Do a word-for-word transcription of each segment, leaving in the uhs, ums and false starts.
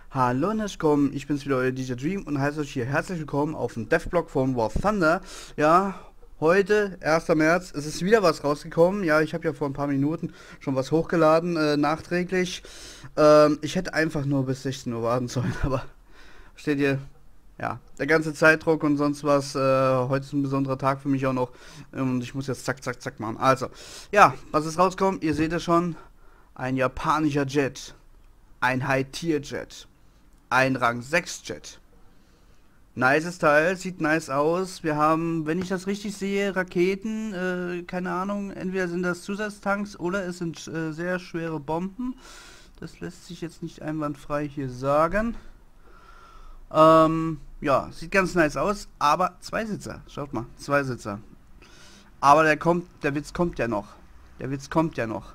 Hallo und herzlich willkommen, ich bin's wieder, euer D J Dream und heiße euch hier herzlich willkommen auf dem Devblog von War Thunder. Ja, heute, erster März, es ist wieder was rausgekommen. Ja, ich habe ja vor ein paar Minuten schon was hochgeladen, äh, nachträglich. Ähm, ich hätte einfach nur bis sechzehn Uhr warten sollen, aber steht hier, ja, der ganze Zeitdruck und sonst was. Äh, heute ist ein besonderer Tag für mich auch noch und ich muss jetzt zack, zack, zack machen. Also, ja, was ist rausgekommen? Ihr seht es schon, ein japanischer Jet, ein High-Tier-Jet. Ein Rang sechs Jet. Nices Teil, sieht nice aus. Wir haben, wenn ich das richtig sehe, Raketen, äh, keine Ahnung, entweder sind das Zusatztanks oder es sind äh, sehr schwere Bomben. Das lässt sich jetzt nicht einwandfrei hier sagen. Ähm, ja, sieht ganz nice aus, aber Zweisitzer, schaut mal, Zweisitzer. Aber der kommt, der Witz kommt ja noch. Der Witz kommt ja noch.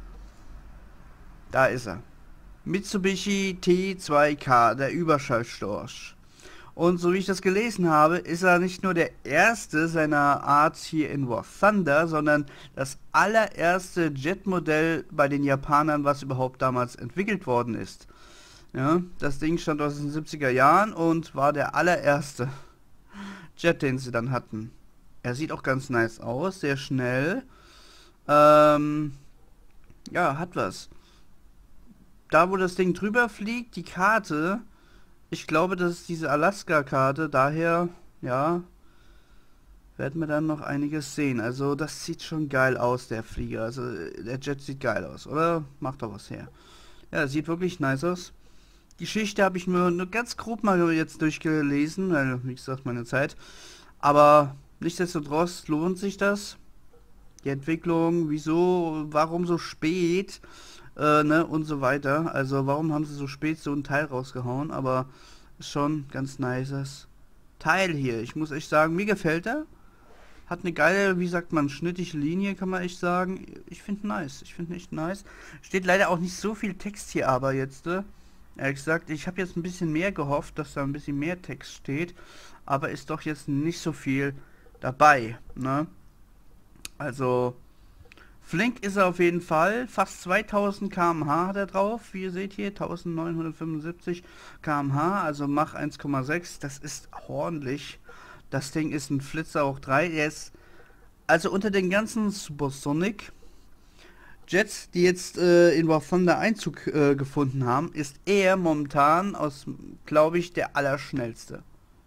Da ist er. Mitsubishi T zwei K, der Überschallstorch. Und so wie ich das gelesen habe, ist er nicht nur der erste seiner Art hier in War Thunder, sondern das allererste Jetmodell bei den Japanern, was überhaupt damals entwickelt worden ist. Ja, das Ding stand aus den siebziger Jahren und war der allererste Jet, den sie dann hatten. Er sieht auch ganz nice aus, sehr schnell. Ähm, ja, hat was. Da wo das Ding drüber fliegt, die Karte, ich glaube, das ist diese Alaska-Karte, daher, ja, werden wir dann noch einiges sehen. Also das sieht schon geil aus, der Flieger. Also der Jet sieht geil aus, oder? Macht doch was her. Ja, sieht wirklich nice aus. Die Geschichte habe ich mir nur ganz grob mal jetzt durchgelesen, weil, wie gesagt, meine Zeit. Aber nichtsdestotrotz lohnt sich das. Die Entwicklung, wieso, warum so spät? Äh, ne, und so weiter. Also warum haben sie so spät so ein Teil rausgehauen? Aber ist schon ganz nices Teil hier. Ich muss echt sagen, mir gefällt er. Hat eine geile, wie sagt man, schnittige Linie, kann man echt sagen. Ich finde nice. Ich finde echt nice. Steht leider auch nicht so viel Text hier aber jetzt. Äh. Ehrlich gesagt, ich habe jetzt ein bisschen mehr gehofft, dass da ein bisschen mehr Text steht. Aber ist doch jetzt nicht so viel dabei, ne? Also flink ist er auf jeden Fall. Fast zweitausend Kilometer pro Stunde hat er drauf. Wie ihr seht hier, neunzehnhundertfünfundsiebzig Kilometer pro Stunde, also Mach eins Komma sechs. Das ist ordentlich. Das Ding ist ein Flitzer hoch drei. Er ist, also unter den ganzen Supersonic Jets, die jetzt äh, in War Thunder Einzug äh, gefunden haben, ist er momentan aus, glaube ich, der allerschnellste.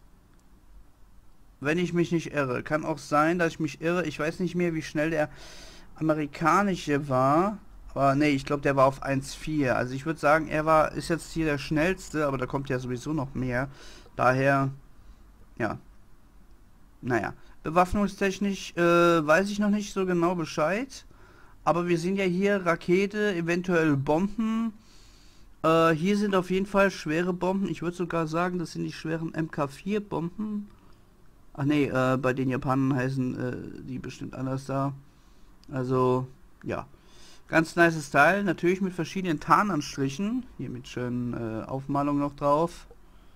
Wenn ich mich nicht irre. Kann auch sein, dass ich mich irre. Ich weiß nicht mehr, wie schnell der amerikanische war. Aber nee, ich glaube, der war auf eins Komma vier. Also ich würde sagen, er war, ist jetzt hier der schnellste, aber da kommt ja sowieso noch mehr. Daher, ja. Naja. Bewaffnungstechnisch äh, weiß ich noch nicht so genau Bescheid. Aber wir sehen ja hier Rakete, eventuell Bomben. Äh, hier sind auf jeden Fall schwere Bomben. Ich würde sogar sagen, das sind die schweren M K vier Bomben. Ach nee, äh, bei den Japanern heißen äh, die bestimmt anders da. Also, ja. Ganz nices Teil. Natürlich mit verschiedenen Tarnanstrichen. Hier mit schönen äh, Aufmalungen noch drauf.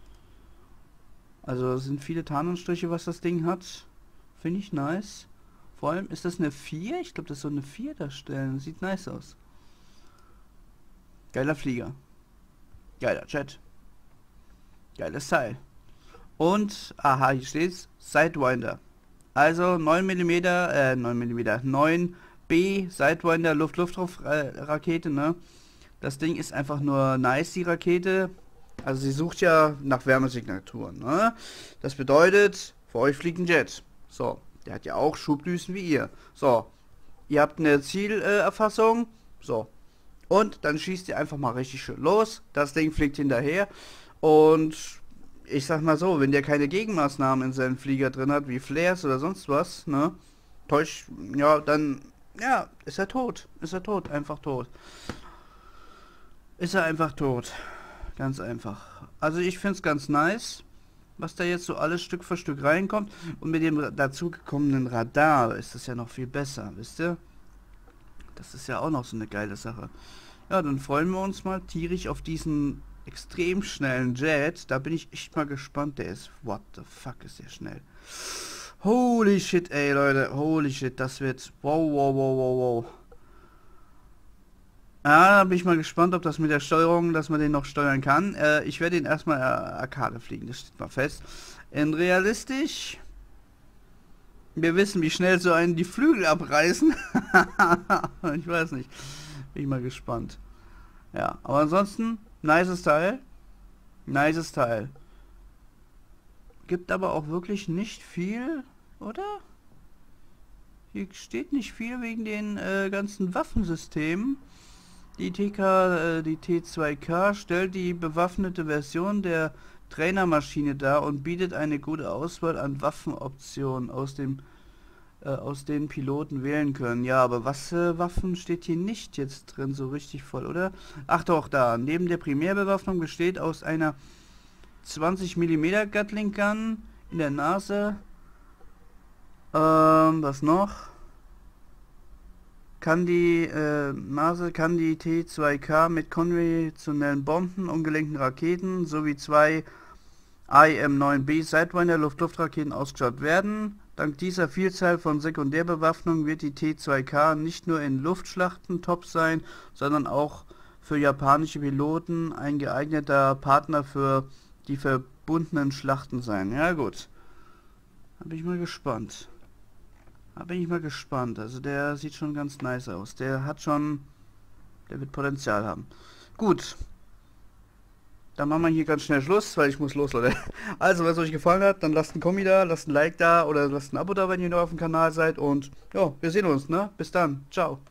Also es sind viele Tarnanstriche, was das Ding hat. Finde ich nice. Vor allem, ist das eine vier? Ich glaube, das ist so eine vier darstellen. Sieht nice aus. Geiler Flieger. Geiler Jet. Geiles Teil. Und, aha, hier steht's, Sidewinder. Also neun Millimeter, äh, neun Millimeter, neun B Sidewinder Luft-Luft-Rakete, ne? Das Ding ist einfach nur nice, die Rakete. Also sie sucht ja nach Wärmesignaturen, ne? Das bedeutet, vor euch fliegt ein Jet. So, der hat ja auch Schubdüsen wie ihr. So, ihr habt eine Zielerfassung. So. Und dann schießt ihr einfach mal richtig schön los. Das Ding fliegt hinterher. Und ich sag mal so, wenn der keine Gegenmaßnahmen in seinem Flieger drin hat, wie Flares oder sonst was, ne? Täusch, ja, dann, ja, ist er tot. Ist er tot, einfach tot. Ist er einfach tot. Ganz einfach. Also ich find's ganz nice, was da jetzt so alles Stück für Stück reinkommt. Und mit dem dazugekommenen Radar ist das ja noch viel besser, wisst ihr? Das ist ja auch noch so eine geile Sache. Ja, dann freuen wir uns mal tierisch auf diesen extrem schnellen Jet. Da bin ich echt mal gespannt. Der ist, what the fuck, ist der schnell. Holy shit, ey, Leute. Holy shit, das wird, wow, wow, wow, wow, wow. Ja, da bin ich mal gespannt, ob das mit der Steuerung, dass man den noch steuern kann. Äh, ich werde ihn erstmal äh, Arcade fliegen, das steht mal fest. In realistisch, wir wissen, wie schnell so einen die Flügel abreißen. Ich weiß nicht. Bin ich mal gespannt. Ja, aber ansonsten, nices Teil. Nices Teil. Gibt aber auch wirklich nicht viel, oder? Hier steht nicht viel wegen den äh, ganzen Waffensystemen. Die T K, äh, die T zwei K stellt die bewaffnete Version der Trainermaschine dar und bietet eine gute Auswahl an Waffenoptionen aus dem äh, aus denen Piloten wählen können. Ja, aber was äh, Waffen steht hier nicht jetzt drin so richtig voll, oder? Ach doch, da. Neben der Primärbewaffnung besteht aus einer zwanzig Millimeter Gatling Gun in der Nase. Ähm, was noch? Kann die äh, Nase kann die T zwei K mit konventionellen Bomben, umgelenkten Raketen sowie zwei I M neun B Sidewinder Luft-Luft-Raketen ausgestattet werden. Dank dieser Vielzahl von Sekundärbewaffnungen wird die T zwei K nicht nur in Luftschlachten top sein, sondern auch für japanische Piloten ein geeigneter Partner für die verbundenen Schlachten sein. Ja gut, da bin ich mal gespannt. Da bin ich mal gespannt. Also der sieht schon ganz nice aus. Der hat schon, der wird Potenzial haben. Gut, dann machen wir hier ganz schnell Schluss, weil ich muss los, Leute. Also, wenn es euch gefallen hat, dann lasst einen Kommi da, lasst ein Like da oder lasst ein Abo da, wenn ihr neu auf dem Kanal seid. Und ja, wir sehen uns, ne? Bis dann. Ciao.